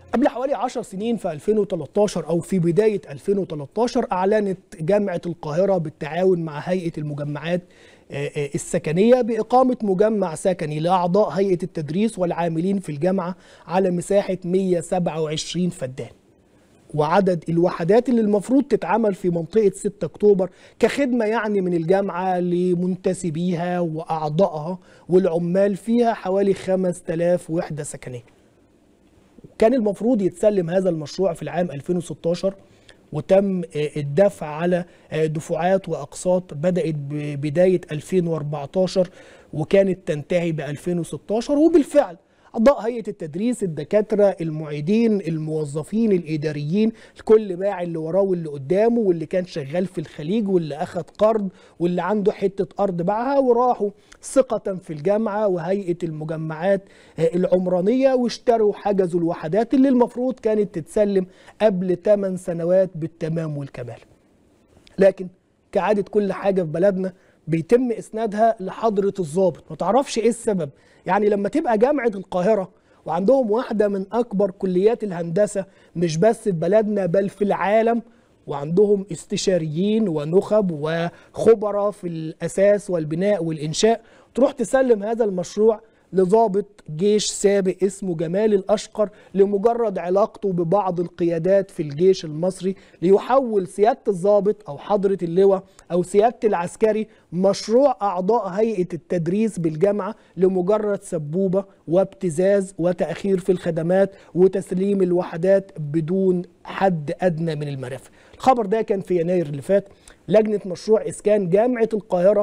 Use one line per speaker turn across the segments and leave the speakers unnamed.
قبل حوالي 10 سنين في 2013 أو في بداية 2013 أعلنت جامعة القاهرة بالتعاون مع هيئة المجمعات السكنية بإقامة مجمع سكني لأعضاء هيئة التدريس والعاملين في الجامعة على مساحة 127 فدان. وعدد الوحدات اللي المفروض تتعمل في منطقة 6 أكتوبر كخدمة يعني من الجامعة لمنتسبيها وأعضائها والعمال فيها حوالي 5000 وحدة سكنية. كان المفروض يتسلم هذا المشروع في العام 2016 وتم الدفع على دفعات وأقساط بدأت ببداية 2014 وكانت تنتهي ب 2016. وبالفعل أعضاء هيئة التدريس، الدكاترة، المعيدين، الموظفين الإداريين، الكل باع اللي وراه واللي قدامه، واللي كان شغال في الخليج واللي أخذ قرض واللي عنده حتة أرض باعها، وراحوا ثقة في الجامعة وهيئة المجمعات العمرانية واشتروا حجزوا الوحدات اللي المفروض كانت تتسلم قبل 8 سنوات بالتمام والكمال. لكن كعادة كل حاجة في بلدنا بيتم إسنادها لحضرة الضابط، ما تعرفش إيه السبب. يعني لما تبقى جامعة القاهرة وعندهم واحدة من أكبر كليات الهندسة مش بس في بلدنا بل في العالم، وعندهم استشاريين ونخب وخبراء في الأساس والبناء والإنشاء، تروح تسلم هذا المشروع لضابط جيش سابق اسمه جمال الأشقر لمجرد علاقته ببعض القيادات في الجيش المصري، ليحول سيادة الضابط أو حضرة اللواء أو سيادة العسكري مشروع أعضاء هيئة التدريس بالجامعة لمجرد سبوبة وابتزاز وتأخير في الخدمات وتسليم الوحدات بدون حد أدنى من المرافق. الخبر ده كان في يناير اللي فات. لجنة مشروع إسكان جامعة القاهرة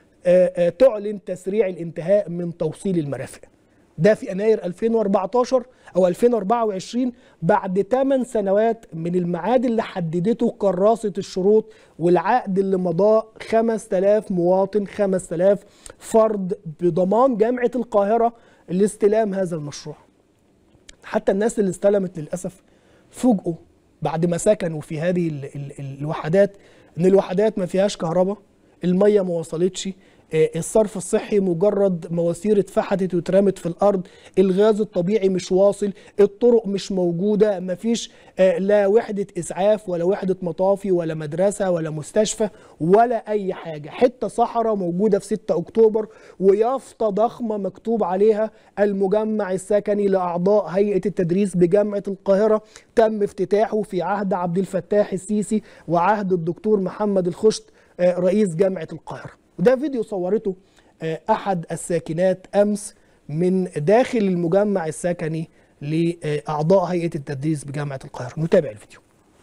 تعلن تسريع الانتهاء من توصيل المرافق. ده في يناير 2014 أو 2024 بعد 8 سنوات من الميعاد اللي حددته كراسة الشروط والعقد اللي مضاه 5000 مواطن، 5000 فرد بضمان جامعة القاهرة لاستلام هذا المشروع. حتى الناس اللي استلمت للأسف فوجئوا بعد ما سكنوا في هذه الوحدات إن الوحدات ما فيهاش كهرباء، المية ما وصلتش، الصرف الصحي مجرد مواسير اتفحتت واترمت في الارض، الغاز الطبيعي مش واصل، الطرق مش موجوده، مفيش لا وحده اسعاف ولا وحده مطافي ولا مدرسه ولا مستشفى ولا اي حاجه، حته صحراء موجوده في 6 اكتوبر ويافطه ضخمه مكتوب عليها المجمع السكني لاعضاء هيئه التدريس بجامعه القاهره، تم افتتاحه في عهد عبد الفتاح السيسي وعهد الدكتور محمد الخشت رئيس جامعة القاهرة. وده فيديو صورته أحد الساكنات أمس من داخل المجمع السكني لأعضاء هيئة التدريس بجامعة القاهرة. نتابع الفيديو.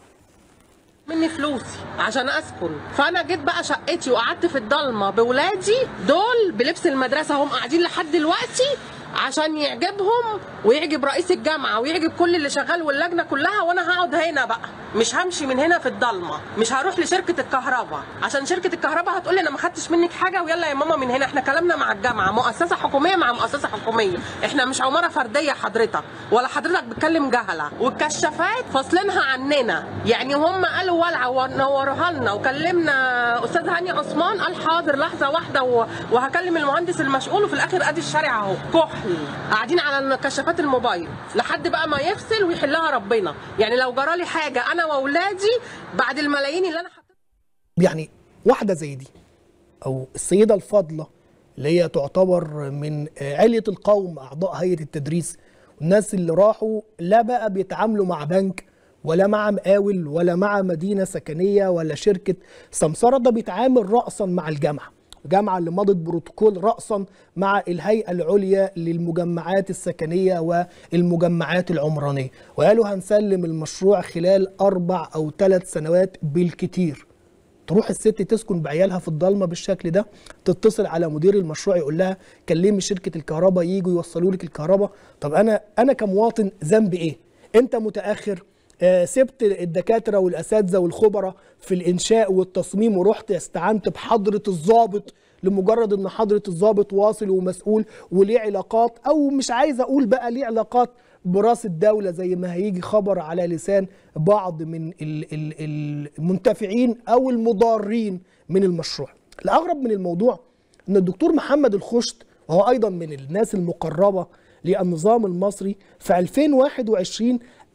مني فلوسي عشان اسكن، فانا جيت بقى شقتي وقعدت في الضلمه بولادي دول بلبس المدرسه، هم قاعدين لحد دلوقتي عشان يعجبهم ويعجب رئيس الجامعه ويعجب كل اللي شغال واللجنه كلها، وانا هقعد هنا بقى، مش همشي من هنا في الضلمه، مش هروح لشركه الكهرباء عشان شركه الكهرباء هتقول لي انا ما خدتش منك حاجه ويلا يا ماما من هنا. احنا كلامنا مع الجامعه، مؤسسه حكوميه مع مؤسسه حكوميه، احنا مش عماره فرديه حضرتك ولا حضرتك بتكلم جهله. والكشافات فاصلينها عننا، يعني هم قالوا ولعه ونوروها لنا، وكلمنا استاذ هاني عثمان قال حاضر لحظه واحده وهكلم المهندس المسؤول، وفي الاخر ادي الشارع اهو كحل قاعدين على كشافات الموبايل لحد بقى ما يفصل ويحلها ربنا. يعني لو جرالي حاجه انا واولادي بعد الملايين اللي انا حطيتها.
يعني واحده زي دي او السيده الفاضله اللي هي تعتبر من علية القوم اعضاء هيئه التدريس، والناس اللي راحوا لا بقى بيتعاملوا مع بنك ولا مع مقاول ولا مع مدينه سكنيه ولا شركه سمسره، ده بيتعامل رأسا مع الجامعه، الجامعة اللي مضت بروتوكول رأسا مع الهيئة العليا للمجمعات السكنية والمجمعات العمرانية، وقالوا هنسلم المشروع خلال 4 أو 3 سنوات بالكتير. تروح الست تسكن بعيالها في الضلمة بالشكل ده، تتصل على مدير المشروع يقول لها كلمي شركة الكهرباء ييجوا يوصلوا لك الكهرباء. طب أنا كمواطن ذنبي إيه؟ أنت متأخر، سبت الدكاترة والأساتذة والخبراء في الإنشاء والتصميم ورحت استعنت بحضرة الضابط لمجرد ان حضرة الضابط واصل ومسؤول وليه علاقات، او مش عايز اقول بقى ليه علاقات براس الدولة زي ما هيجي خبر على لسان بعض من المنتفعين او المضارين من المشروع. الاغرب من الموضوع ان الدكتور محمد الخشت وهو ايضا من الناس المقربة للنظام المصري في 2021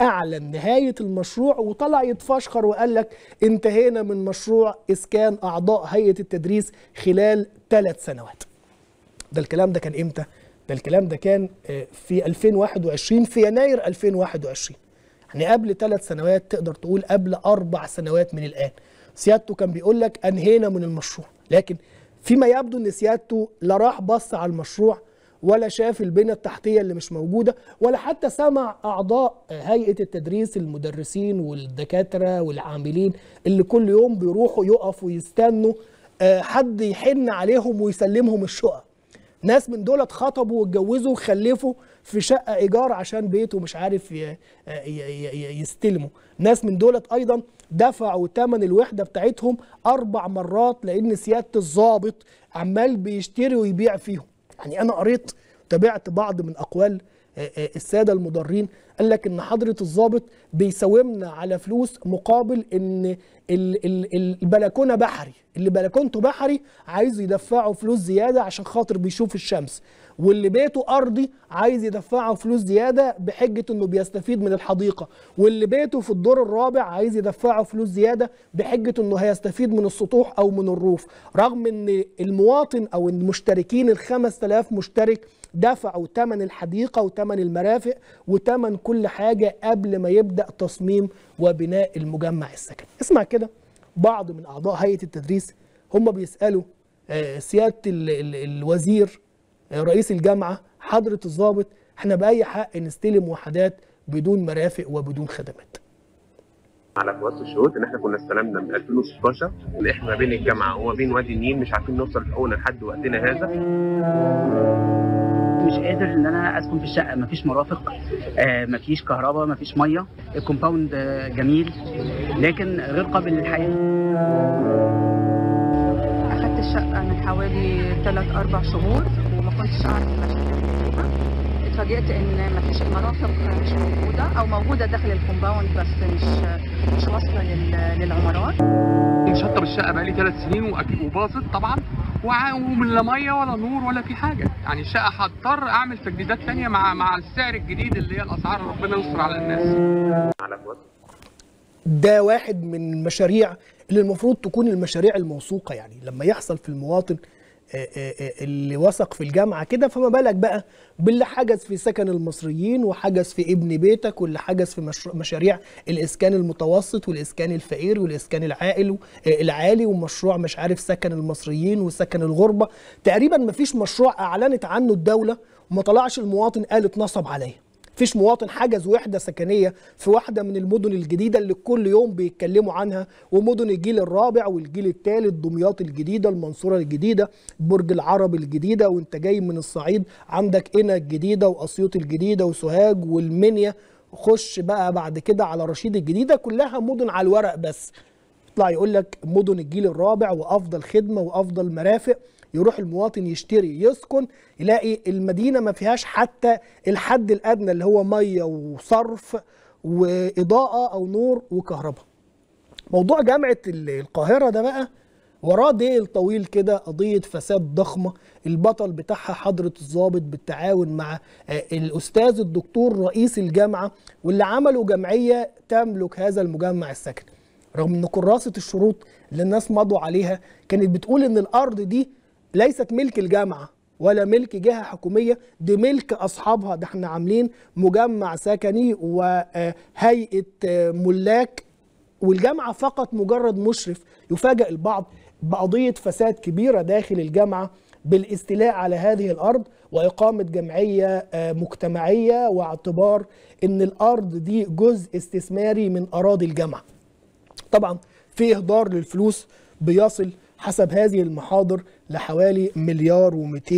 اعلن نهايه المشروع وطلع يتفشخر وقال لك انتهينا من مشروع اسكان اعضاء هيئه التدريس خلال 3 سنوات. ده الكلام ده كان امتى؟ ده الكلام ده كان في 2021 في يناير 2021، يعني قبل 3 سنوات، تقدر تقول قبل 4 سنوات من الآن. سيادته كان بيقول لك أنهينا من المشروع، لكن فيما يبدو أن سيادته لا راح بص على المشروع ولا شاف البنية التحتية اللي مش موجودة، ولا حتى سمع أعضاء هيئة التدريس، المدرسين والدكاترة والعاملين اللي كل يوم بيروحوا يقفوا يستنوا حد يحن عليهم ويسلمهم الشقق. ناس من دول اتخطبوا واتجوزوا وخلفوا في شقة إيجار عشان بيته مش عارف يستلموا. ناس من دول أيضا دفعوا ثمن الوحدة بتاعتهم 4 مرات لأن سيادة الضابط عمال بيشتري ويبيع فيهم. يعني أنا قريت تابعت بعض من أقوال السادة المضرين، قال لك إن حضرة الضابط بيساومنا على فلوس مقابل إن البلكونة بحري، اللي بلكونته بحري عايز يدفعوا فلوس زيادة عشان خاطر بيشوف الشمس، واللي بيته أرضي عايز يدفعوا فلوس زيادة بحجة إنه بيستفيد من الحديقة، واللي بيته في الدور الرابع عايز يدفعوا فلوس زيادة بحجة إنه هيستفيد من السطوح أو من الروف، رغم إن المواطن أو المشتركين ال5000 مشترك دفعوا ثمن الحديقة وثمن المرافق وثمن كل حاجة قبل ما يبدأ تصميم وبناء المجمع السكني. اسمع كده بعض من أعضاء هيئة التدريس هم بيسألوا سيادة الوزير رئيس الجامعة حضرة الضابط احنا بأي حق نستلم وحدات بدون مرافق وبدون خدمات؟
على فوات الشهود ان احنا كنا استلمنا من 2016 ان احنا ما بين الجامعه وما بين وادي النيل مش عارفين نوصل حقوقنا لحد وقتنا هذا.
مش قادر ان انا اسكن في الشقه، مفيش مرافق، مفيش كهرباء، مفيش ميه، الكومباوند جميل لكن غير قابل للحياه.
اخدت الشقه من حوالي 3-4 شهور وما كنتش اعرف المشاكل فيها. اتفاجئت ان مفيش المرافق مش موجوده او موجوده داخل الكومباوند بس مش واصله للعمارات.
مشطب الشقه بقالي 3 سنين وباظت طبعا، ومن لا ميه ولا نور ولا في حاجه، يعني الشقه هضطر اعمل تجديدات ثانيه مع السعر الجديد اللي هي الاسعار ربنا يستر على الناس.
ده واحد من المشاريع اللي المفروض تكون المشاريع الموثوقه، يعني لما يحصل في المواطن اللي وثق في الجامعه كده، فما بالك بقى باللي حجز في سكن المصريين وحجز في ابن بيتك واللي حجز في مشاريع الاسكان المتوسط والاسكان الفقير والاسكان العالي ومشروع مش عارف سكن المصريين وسكن الغربه. تقريبا ما فيش مشروع اعلنت عنه الدوله وما طلعش المواطن قال اتنصب عليه. فيش مواطن حجز وحدة سكنية في واحدة من المدن الجديدة اللي كل يوم بيتكلموا عنها، ومدن الجيل الرابع والجيل الثالث، دمياط الجديدة، المنصورة الجديدة، برج العرب الجديدة، وانت جاي من الصعيد عندك قنا الجديدة وأسيوط الجديدة وسوهاج والمنيا، خش بقى بعد كده على رشيد الجديدة، كلها مدن على الورق بس. يطلع يقول لك مدن الجيل الرابع وأفضل خدمة وأفضل مرافق، يروح المواطن يشتري يسكن يلاقي المدينة ما فيهاش حتى الحد الأدنى اللي هو مية وصرف وإضاءة أو نور وكهرباء. موضوع جامعة القاهرة ده بقى وراه ديل طويل كده، قضية فساد ضخمة البطل بتاعها حضرة الضابط بالتعاون مع الأستاذ الدكتور رئيس الجامعة، واللي عملوا جمعية تملك هذا المجمع السكني، رغم ان كراسة الشروط اللي الناس مضوا عليها كانت بتقول ان الأرض دي ليست ملك الجامعة ولا ملك جهة حكومية، دي ملك أصحابها، ده احنا عاملين مجمع سكني وهيئة ملاك والجامعة فقط مجرد مشرف. يفاجأ البعض بقضية فساد كبيرة داخل الجامعة بالاستيلاء على هذه الأرض وإقامة جمعية مجتمعية واعتبار ان الأرض دي جزء استثماري من أراضي الجامعة. طبعا في إهدار للفلوس بيصل حسب هذه المحاضر لحوالي مليار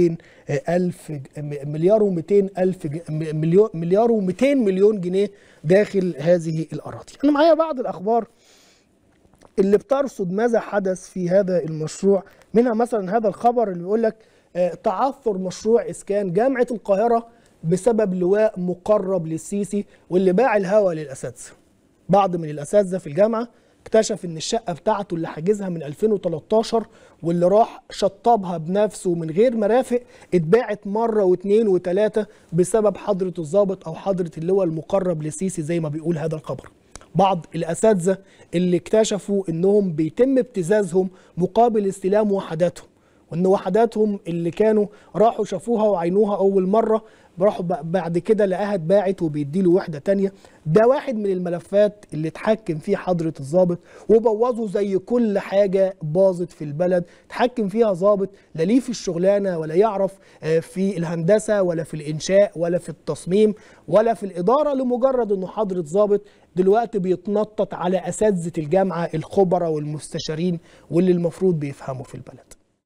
و200 مليون جنيه داخل هذه الأراضي. أنا معايا بعض الأخبار اللي بترصد ماذا حدث في هذا المشروع، منها مثلا هذا الخبر اللي بيقول لك تعثر مشروع إسكان جامعة القاهرة بسبب لواء مقرب للسيسي واللي باع الهوى للأساتذة. بعض من الأساتذة في الجامعة اكتشف ان الشقه بتاعته اللي حاجزها من 2013 واللي راح شطبها بنفسه من غير مرافق اتباعت مره واثنين وثلاثه بسبب حضره الضابط او حضره اللواء المقرب للسيسي زي ما بيقول هذا الخبر. بعض الاساتذه اللي اكتشفوا انهم بيتم ابتزازهم مقابل استلام وحداتهم، وان وحداتهم اللي كانوا راحوا شافوها وعينوها اول مره راحوا بعد كده لقاها اتباعت وبيديله وحده تانية. ده واحد من الملفات اللي اتحكم فيه حضره الضابط وبوظوا زي كل حاجه باظت في البلد، اتحكم فيها ضابط لا ليه في الشغلانه ولا يعرف في الهندسه ولا في الانشاء ولا في التصميم ولا في الاداره، لمجرد انه حضره ضابط دلوقتي بيتنطط على اساتذه الجامعه الخبراء والمستشارين واللي المفروض بيفهموا في البلد.